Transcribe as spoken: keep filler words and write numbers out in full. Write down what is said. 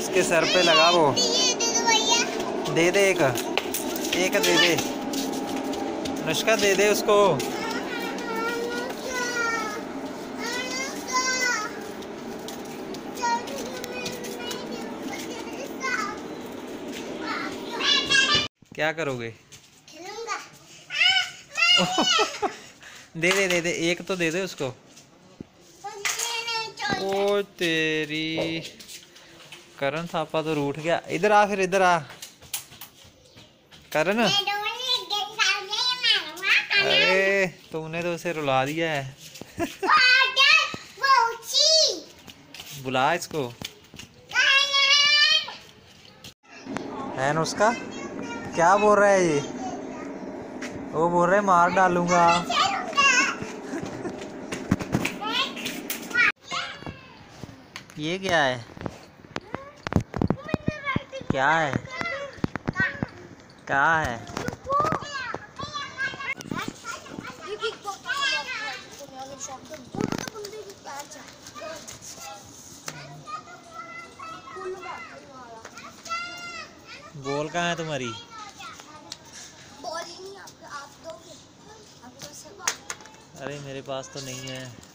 उसके सर पे लगा वो। दे दे एक, एक दे दे अनुष्का, दे दे उसको। क्या करोगे? दे दे दे दे एक तो दे दे उसको। ओ तेरी करण थापा तो रूठ गया। इधर आ, फिर इधर आ करण। अरे तुमने तो उसे रुला दिया है। बुला इसको। है ना उसका, क्या बोल रहा है ये? वो बोल रहे मार डालूंगा। ये क्या है? क्या है? क्या है? बॉल कहाँ है तुम्हारी? बॉल ही नहीं, आप, आप दोगे? आपके पास है बॉल? अरे मेरे पास तो नहीं है।